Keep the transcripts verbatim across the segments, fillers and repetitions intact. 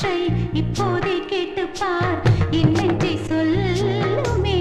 தென்னங்கீற்றை இப்போதே கேட்டுப்பார் என் நெஞ்சை சொல்லுமே.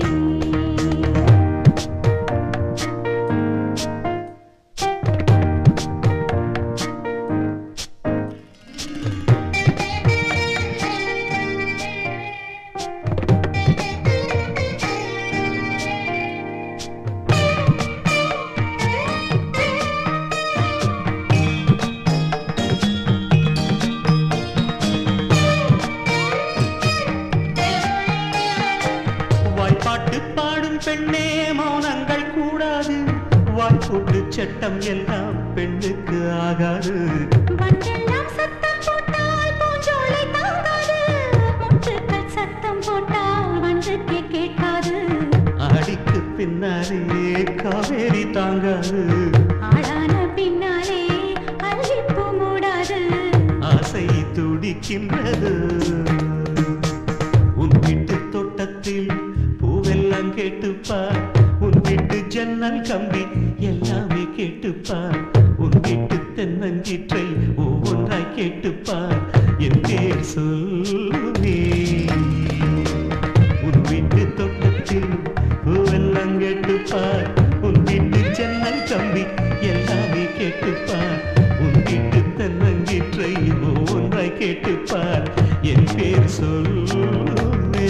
பெண்ணே மௌனங்கள் கூடாது, வாய்ப்பூட்டு சட்டம் எல்லாம் பெண்ணுக்கு ஆகாது. வண்டெல்லாம் சத்தம் போட்டால் பூஞ்சோலை தாங்காது, முட்டுக்கள் சத்தம் போட்டால் வண்டுக்கே கேட்காது. அடிக்கு பின்னாலே காவேரி தாங்காது, ஆளான பின்னாலே அல்லிப்பூ மூடாது. ஆசை துடிக்கின்றது உன் வீட்டு தோட்டத்தில் பூவெல்லாம் கேட்டுப்பார், உன் வீட்டு ஜன்னல் கம்பி எல்லாமே கேட்டுப்பார், உன் வீட்டு தென்னங்கீற்றை ஒவ்வொன்றாய் கேட்டுப்பார் என் பேர் சொல்லுமே. உன் வீட்டு தோட்டத்தில் பூவெல்லாம் கேட்டுப்பார், உன் வீட்டு ஜன்னல் கம்பி எல்லாமே கேட்டுப்பார், உன் வீட்டு தென்னங்கீற்றை ஒவ்வொன்றாய் கேட்டுப்பார் என் பேர் சொல்லுமே.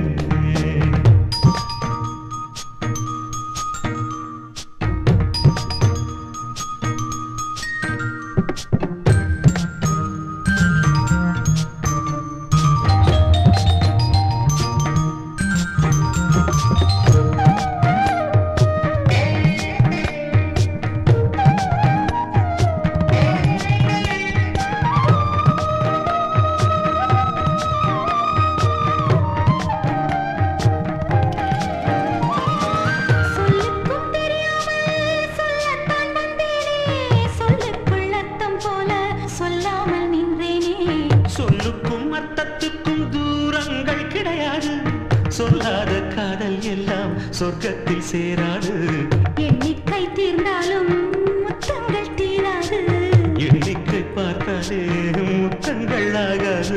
சொல்லுக்கும் அர்த்தத்துக்கும் தூரங்கள் கிடையாது, சொல்லாத காதல் எல்லாம் சொர்க்கத்தில் சேராது. எண்ணிக்கை தீர்ந்தாலும் முத்தங்கள் தீராது, எண்ணிக்கை பார்த்தாலே முத்தங்கள் ஆகாது.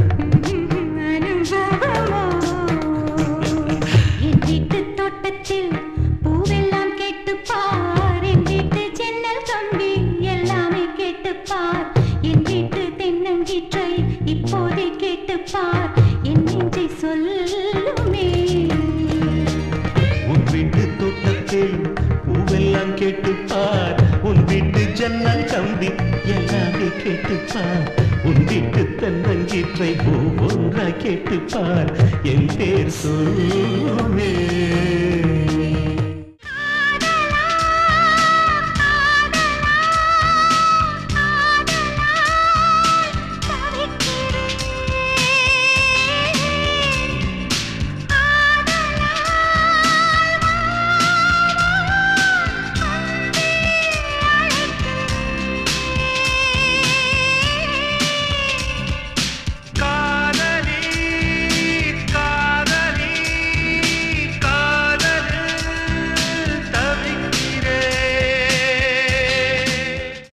என் வீட்டு தோட்டத்தில் பூவெல்லாம் கேட்டுப்பார், என் வீட்டு ஜன்னல் கம்பி எல்லாமே கேட்டுப்பார், என் வீட்டு தென்னங்கீற்றை இப்போதே கேட்டுப்பார் என் நெஞ்சை சொல்லுமே. உன் வீட்டு தோட்டத்தில் பூவெல்லாம் கேட்டுப்பார், உன் வீட்டு ஜன்னல் கம்பி எல்லாமே கேட்டுப்பார், உன் வீட்டு தென்னங்கீற்றை ஒவ்வொன்றாய் கேட்டுப்பார் என் பேர் சொல்லுமே.